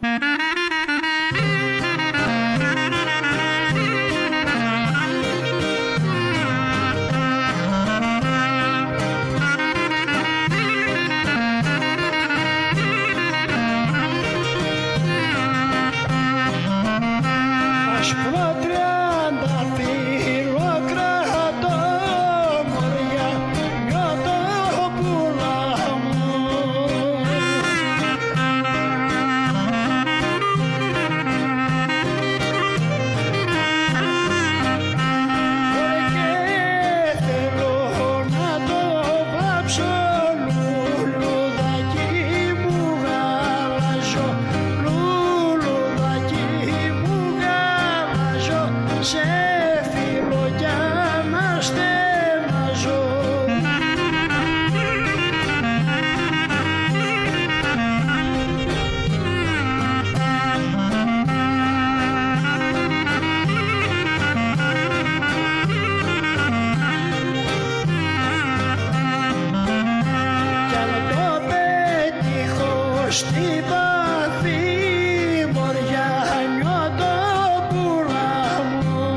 Στη βαθύ μοριά νιώτω πουλά μου.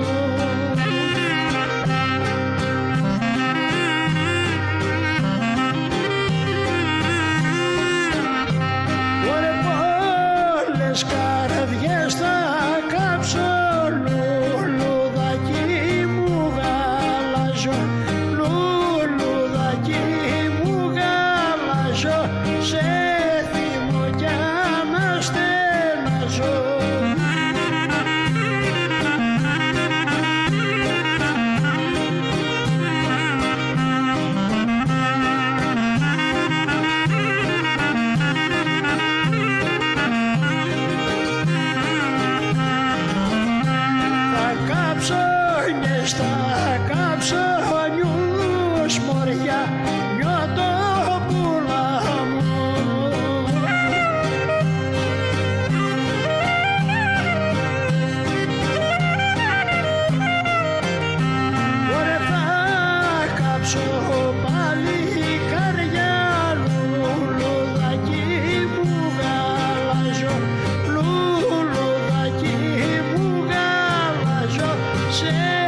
Ωρε πολλές καρδιές θα κάψω, λουλουδάκι μου γαλάζω, λουλουδάκι μου γαλάζω, σε θα κάψω νιούς μωριά, νιώτω πουλά μου. Ωραία θα κάψω πάλι καρδιά, λουλουδάκι μου γαλάζω, λουλουδάκι μου γαλάζω, σε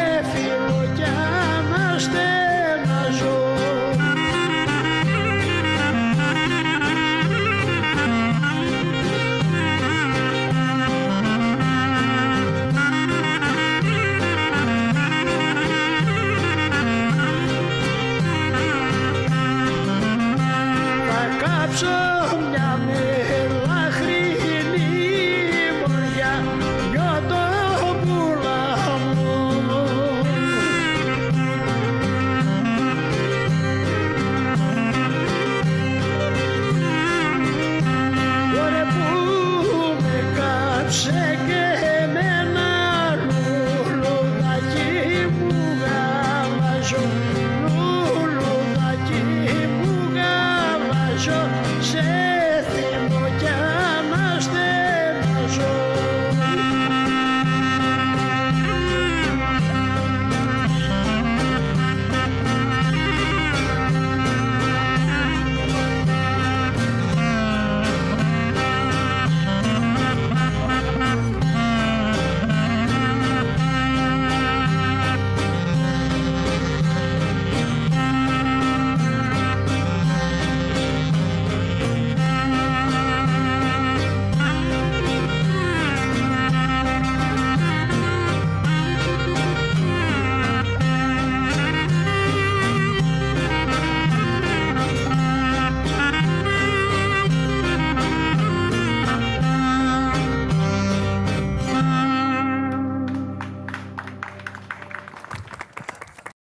μια μελαχρινή μοριά, νιώτω πουλά μου. Ωραία που με κάψε και